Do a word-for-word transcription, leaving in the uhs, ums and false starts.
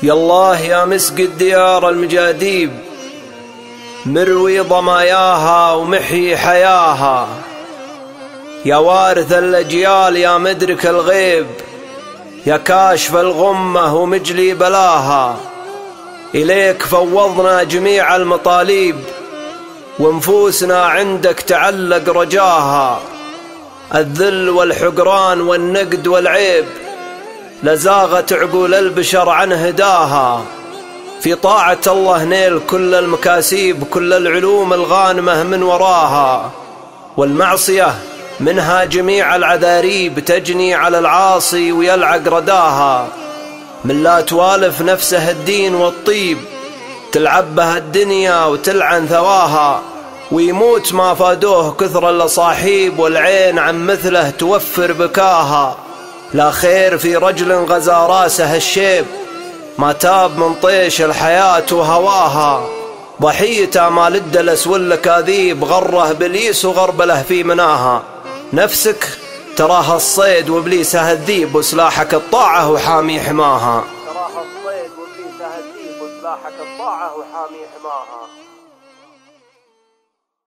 يالله يا مسق الديار المجاديب، مروي ضماياها ومحيي حياها، يا وارث الأجيال يا مدرك الغيب، يا كاشف الغمة ومجلي بلاها. إليك فوضنا جميع المطاليب، ونفوسنا عندك تعلق رجاها. الذل والحقران والنقد والعيب لزاغت عقول البشر عن هداها. في طاعة الله نيل كل المكاسيب، كل العلوم الغانمة من وراها. والمعصية منها جميع العذاريب، تجني على العاصي ويلعق رداها. من لا توالف نفسه الدين والطيب، تلعب بها الدنيا وتلعن ثواها. ويموت ما فادوه كثر الأصاحيب، والعين عن مثله توفر بكاها. لا خير في رجل غزا راسه الشيب، ما تاب من طيش الحياة وهواها. ضحية مال الدلس والأكاذيب، غره بليس وغربله في مناها. نفسك تراها الصيد وابليسها الذيب، وسلاحك الطاعة وحامي حماها. تراها الصيد وابليسها الذيب، وسلاحك الطاعة وحامي حماها.